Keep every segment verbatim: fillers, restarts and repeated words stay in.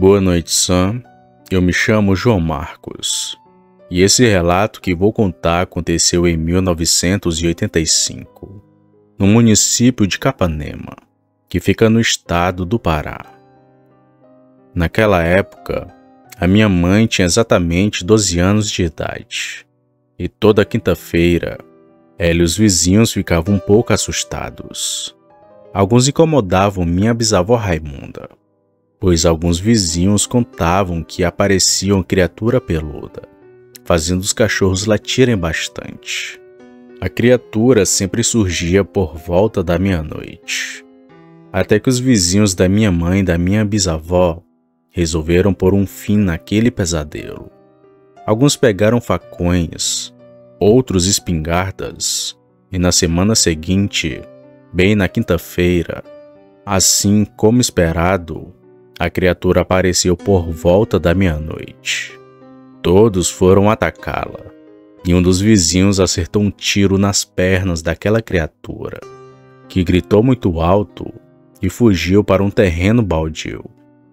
Boa noite, Sam. Eu me chamo João Marcos. E esse relato que vou contar aconteceu em mil novecentos e oitenta e cinco, no município de Capanema, que fica no estado do Pará. Naquela época, a minha mãe tinha exatamente doze anos de idade. E toda quinta-feira, ela e os vizinhos ficavam um pouco assustados. Alguns incomodavam minha bisavó Raimunda, pois alguns vizinhos contavam que aparecia uma criatura peluda, fazendo os cachorros latirem bastante. A criatura sempre surgia por volta da meia-noite, até que os vizinhos da minha mãe e da minha bisavó resolveram pôr um fim naquele pesadelo. Alguns pegaram facões, outros espingardas, e na semana seguinte, bem na quinta-feira, assim como esperado, a criatura apareceu por volta da meia-noite. Todos foram atacá-la, e um dos vizinhos acertou um tiro nas pernas daquela criatura, que gritou muito alto e fugiu para um terreno baldio.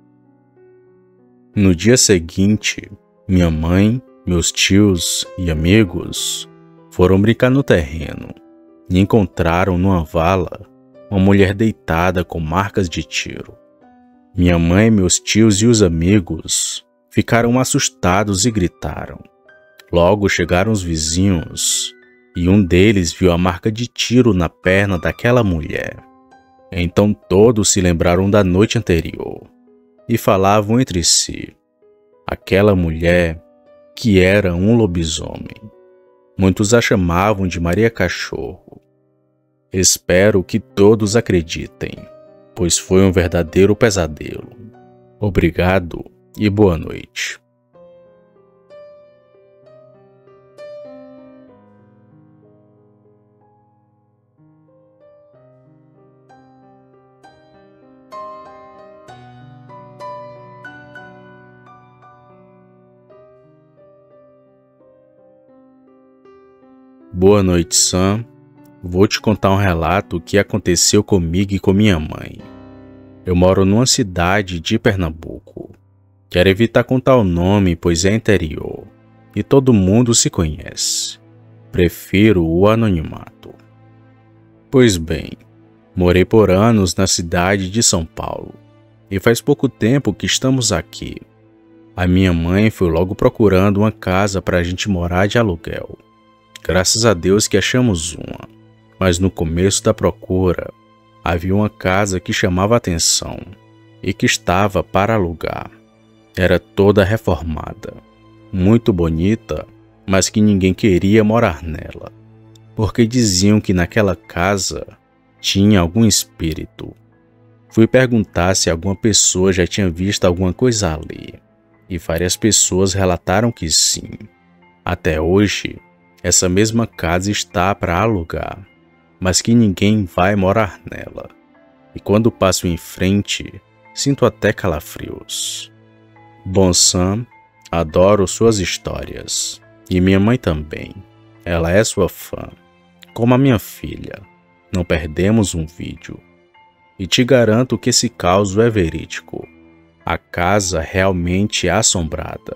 No dia seguinte, minha mãe, meus tios e amigos foram brincar no terreno e encontraram numa vala uma mulher deitada com marcas de tiro. Minha mãe, meus tios e os amigos ficaram assustados e gritaram. Logo chegaram os vizinhos e um deles viu a marca de tiro na perna daquela mulher. Então todos se lembraram da noite anterior e falavam entre si. Aquela mulher que era um lobisomem. Muitos a chamavam de Maria Cachorro. Espero que todos acreditem, pois foi um verdadeiro pesadelo. Obrigado e boa noite. Boa noite, Sam. Vou te contar um relato que aconteceu comigo e com minha mãe. Eu moro numa cidade de Pernambuco. Quero evitar contar o nome, pois é interior, e todo mundo se conhece. Prefiro o anonimato. Pois bem, morei por anos na cidade de São Paulo, e faz pouco tempo que estamos aqui. A minha mãe foi logo procurando uma casa para a gente morar de aluguel. Graças a Deus que achamos uma, mas no começo da procura, havia uma casa que chamava atenção e que estava para alugar. Era toda reformada, muito bonita, mas que ninguém queria morar nela, porque diziam que naquela casa tinha algum espírito. Fui perguntar se alguma pessoa já tinha visto alguma coisa ali, e várias pessoas relataram que sim. Até hoje, essa mesma casa está para alugar, mas que ninguém vai morar nela. E quando passo em frente, sinto até calafrios. Bom, Sam, adoro suas histórias. E minha mãe também. Ela é sua fã. Como a minha filha. Não perdemos um vídeo. E te garanto que esse caso é verídico. A casa realmente é assombrada.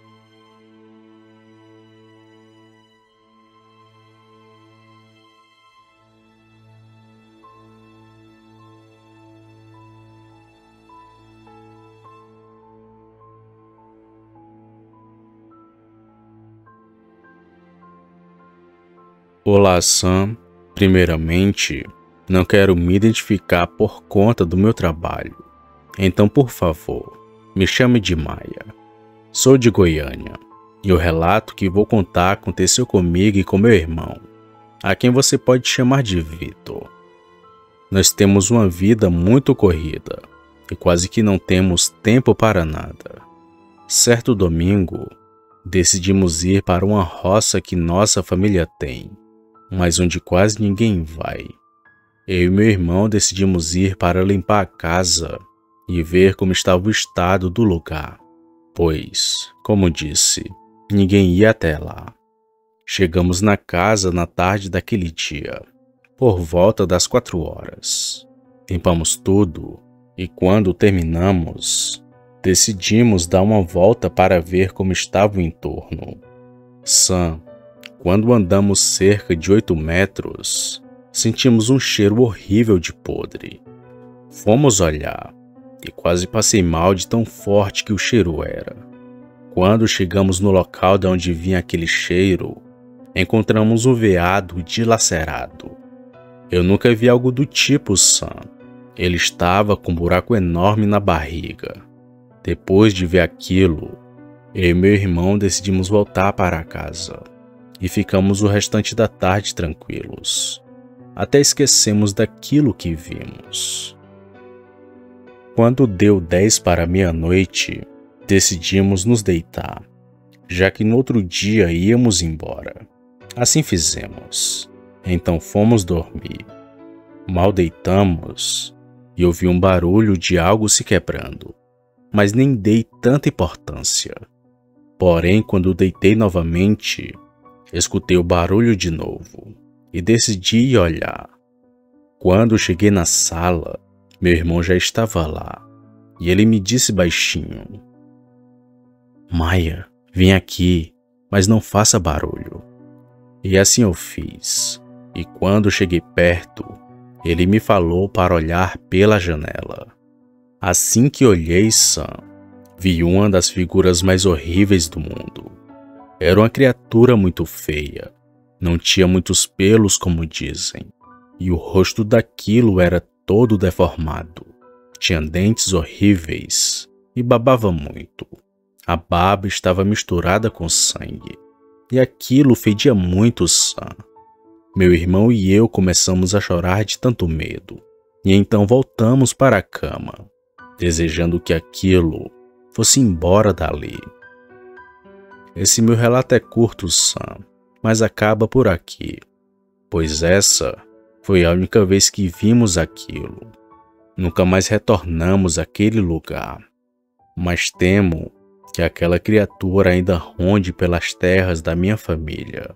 Olá, Sam. Primeiramente, não quero me identificar por conta do meu trabalho. Então, por favor, me chame de Maia. Sou de Goiânia, e o relato que vou contar aconteceu comigo e com meu irmão, a quem você pode chamar de Vitor. Nós temos uma vida muito corrida, e quase que não temos tempo para nada. Certo domingo, decidimos ir para uma roça que nossa família tem, mas onde quase ninguém vai. Eu e meu irmão decidimos ir para limpar a casa e ver como estava o estado do lugar, pois, como disse, ninguém ia até lá. Chegamos na casa na tarde daquele dia, por volta das quatro horas. Limpamos tudo e quando terminamos, Decidimos dar uma volta para ver como estava o entorno. Sam, quando andamos cerca de oito metros, sentimos um cheiro horrível de podre. Fomos olhar e quase passei mal de tão forte que o cheiro era. Quando chegamos no local de onde vinha aquele cheiro, encontramos um veado dilacerado. Eu nunca vi algo do tipo, Sam. Ele estava com um buraco enorme na barriga. Depois de ver aquilo, eu e meu irmão decidimos voltar para casa e ficamos o restante da tarde tranquilos. Até esquecemos daquilo que vimos. Quando deu dez para meia-noite, decidimos nos deitar, já que no outro dia íamos embora. Assim fizemos. Então fomos dormir. Mal deitamos e ouvi um barulho de algo se quebrando, mas nem dei tanta importância. Porém, quando deitei novamente, escutei o barulho de novo e decidi ir olhar. Quando cheguei na sala, meu irmão já estava lá e ele me disse baixinho: "Maia, vem aqui, mas não faça barulho." E assim eu fiz. E quando cheguei perto, ele me falou para olhar pela janela. Assim que olhei, Sam, vi uma das figuras mais horríveis do mundo. Era uma criatura muito feia. Não tinha muitos pelos, como dizem. E o rosto daquilo era todo deformado. Tinha dentes horríveis e babava muito. A baba estava misturada com sangue. E aquilo fedia muito, Sam. Meu irmão e eu começamos a chorar de tanto medo. E então voltamos para a cama, desejando que aquilo fosse embora dali. Esse meu relato é curto, Sam, mas acaba por aqui, pois essa foi a única vez que vimos aquilo. Nunca mais retornamos àquele lugar, mas temo que aquela criatura ainda ronde pelas terras da minha família.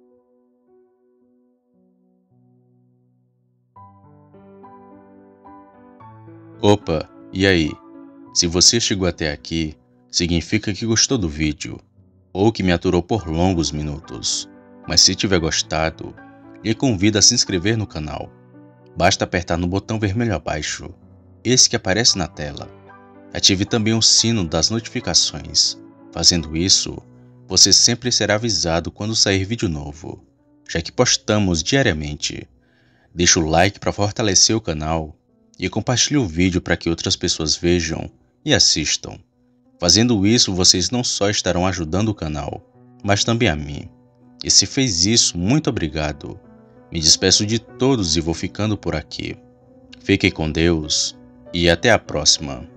Opa, e aí? Se você chegou até aqui, significa que gostou do vídeo, ou que me aturou por longos minutos. Mas se tiver gostado, lhe convido a se inscrever no canal. Basta apertar no botão vermelho abaixo, esse que aparece na tela. Ative também o sino das notificações. Fazendo isso, você sempre será avisado quando sair vídeo novo, já que postamos diariamente. Deixe o like para fortalecer o canal e compartilhe o vídeo para que outras pessoas vejam e assistam. Fazendo isso, vocês não só estarão ajudando o canal, mas também a mim. E se fez isso, muito obrigado. Me despeço de todos e vou ficando por aqui. Fiquem com Deus e até a próxima.